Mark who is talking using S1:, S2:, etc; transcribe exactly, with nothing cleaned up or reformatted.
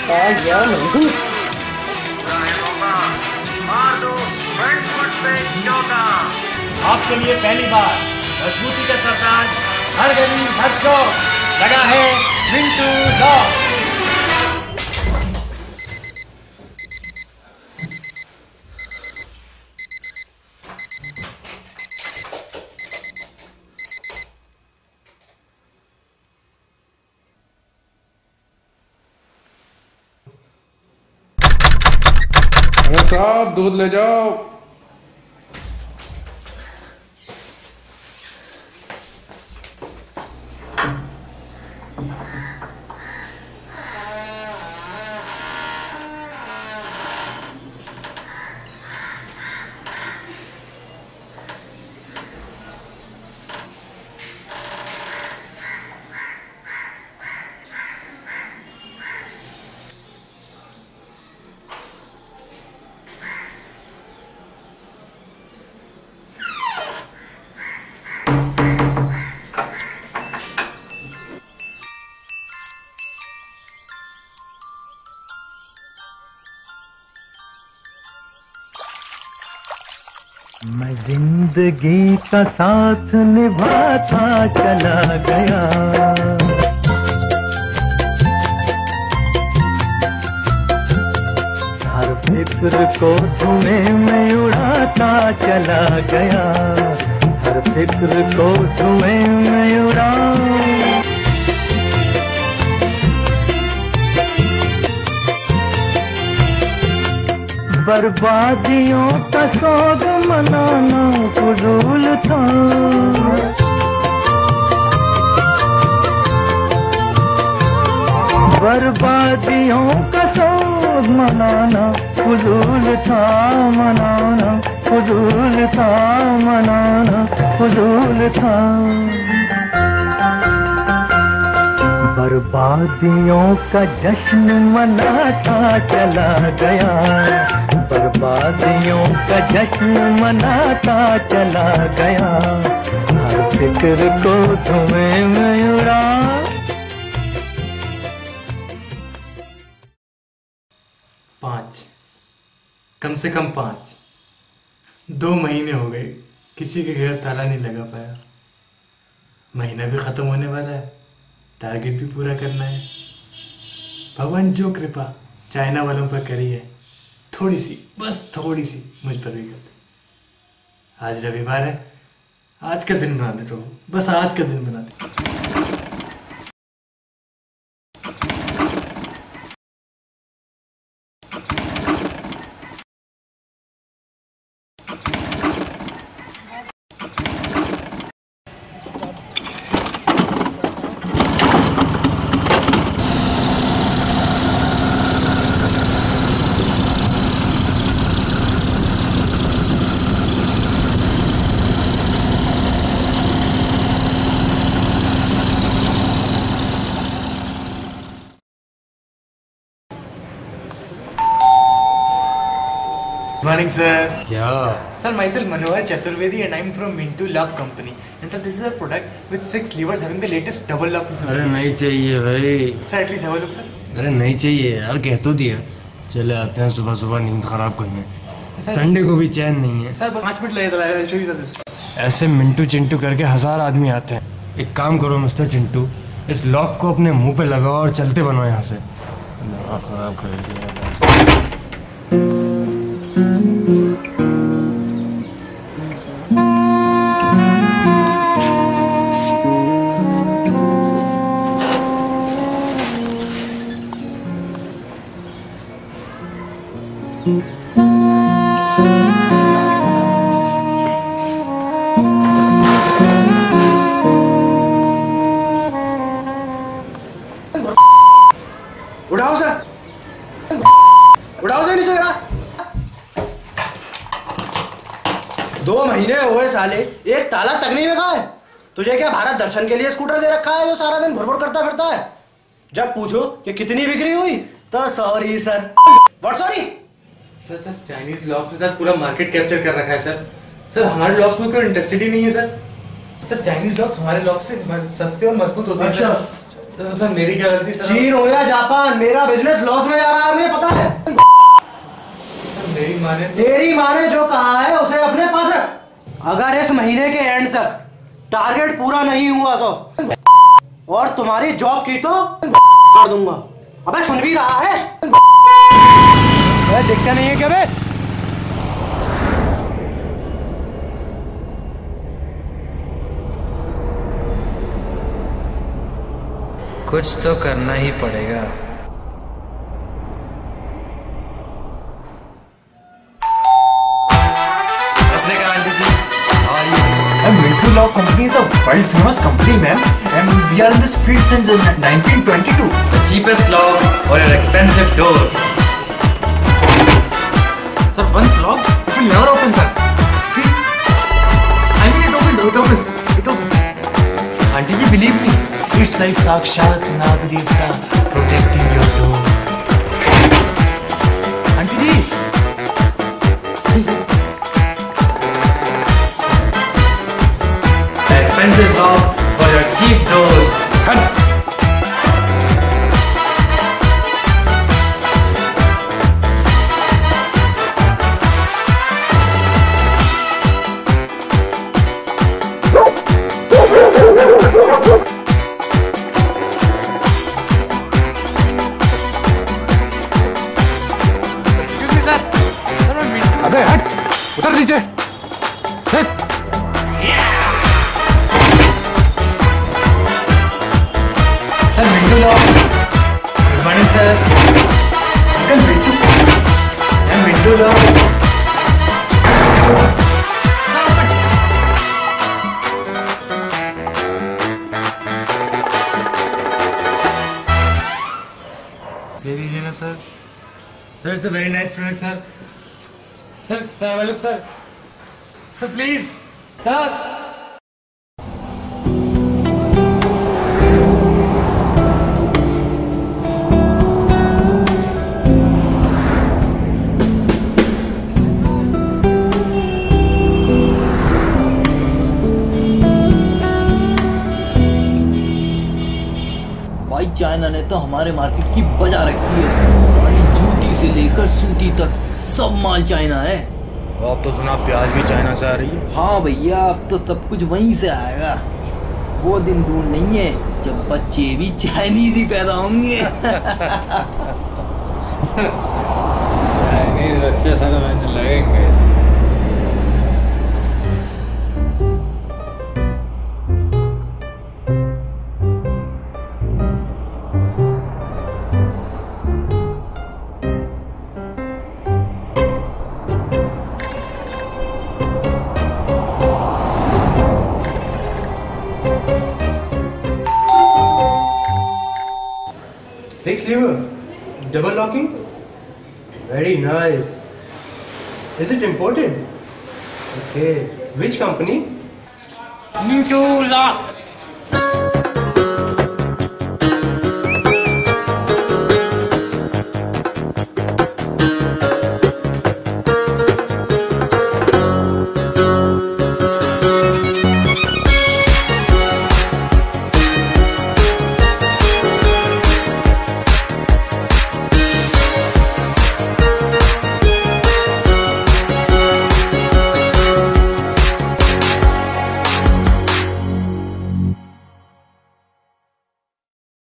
S1: आ गया मंगूस।
S2: मार दो फ्रंट फुट पे चौका।
S3: आपके लिए पहली बार मजबूती का सरताज हर गली हर चौक लगा है मिंटू लॉक।
S4: साहब दूध ले जाओ।
S5: मैं जिंदगी का साथ निभाता चला गया, हर फिक्र को धुएं में उड़ाता चला गया, हर फिक्र को धुएं में उड़ा। बर्बादियों का सोग मनाना फजूल था, बर्बादियों का सोग मनाना फजूल था, मनाना फजूल था, मनाना फजूल था। बर्बादियों का जश्न मनाता चला गया, बर्बादियों का जश्न मनाता चला गया, हर फिक्र को धुएं में उड़ा।
S3: पाँच, कम से कम पाँच। दो महीने हो गए किसी के घर ताला नहीं लगा पाया। महीना भी खत्म होने वाला है, टारगेट भी पूरा करना है। भगवान जो कृपा चाइना वालों पर करी है, थोड़ी सी, बस थोड़ी सी मुझ पर भी कर दे। आज रविवार है, आज का दिन बना दे प्रभु, बस आज का दिन बना दे। Good morning, sir.
S6: Yeah.
S3: Sir, myself Manohar Chaturvedi and I'm from Mintu Lock Company. And sir, this is a product with six levers having the latest double locking system.
S6: अरे नहीं चाहिए भाई।
S3: Sir, at least have a look, sir.
S6: अरे नहीं चाहिए यार, कह तो दिया। चले आते हैं सुबह सुबह नींद खराब करने। संडे को भी चैन नहीं है।
S3: सर पाँच मिनट लगेगा, I'll show you this.
S6: ऐसे मिंटू चिंटू करके हजार आदमी आते हैं। एक काम करो मिस्टर चिंटू, इस लॉक को अपने मुंह पे लगाओ और चलते बनो यहाँ से। खराब कर दिया।
S7: उठाओ सर, उठाओ सर, नहीं रहा। दो महीने हो गए साले, एक ताला तक नहीं लगा है। तुझे क्या भारत दर्शन के लिए स्कूटर दे रखा है जो सारा दिन भुरभुर करता फिरता है? जब पूछो कि कितनी बिक्री हुई तो sorry sir. What sorry?
S3: Sir sir Chinese locks में सर पूरा मार्केट कैप्चर कर रखा है सर। सर हमारे लॉक्स में कोई इंटरेस्टेड ही नहीं है सर। सर चाइनीज लॉक्स हमारे लॉक्स से सस्ते और मजबूत होते हैं।
S7: अच्छा,
S3: तो सर मेरी क्या गलती सर?
S7: चीन हो या जापान, मेरा बिजनेस लॉस में जा रहा है, मुझे पता है।
S3: सर मेरी माँ ने
S7: तेरी माँ ने जो कहा है उसे अपने पास रख। अगर इस महीने के एंड तक टारगेट पूरा नहीं हुआ तो और तुम्हारी जॉब की तो कर दूंगा। अबे सुन भी रहा है? दिखता नहीं है क्या बे?
S2: कुछ तो करना ही पड़ेगा।
S1: Mintu Law Company is a world famous company, ma'am, and we are in this field since nineteen twenty-two.
S2: The cheapest lock or your expensive door.
S1: Sir, once locked, it will never open, sir. See, I mean it opens, it opens, it opens. Auntie ji, believe me.
S3: It's like Sakshat Nag Devta protecting your door.
S1: Auntie ji.
S2: The expensive lock for your cheap door.
S1: Cut.
S4: अबे हट, उतर नीचे। हट।
S2: Sir, Mintu Law. Good morning, sir. Uncle Mintu. I'm Mintu Law.
S3: दे दीजिए ना sir. Sir it's a very nice product sir. Sir sir have a look sir. Sir please sir.
S8: भाई China ने तो हमारे मार्केट की बजा रखी है। सारी जूती से लेकर सूती तक सब माल चाइना है।
S6: अब तो सुना प्याज भी चाइना से आ रही है।
S8: हाँ भैया, अब तो सब कुछ वहीं से आएगा। वो दिन दूर नहीं है जब बच्चे भी चाइनीज ही पैदा होंगे।
S3: चाइनीज बच्चे था तो मैंने लगेंगे।
S6: Six lever, double locking. Very nice. Is it imported? Okay. Which company?
S2: Mintu Law.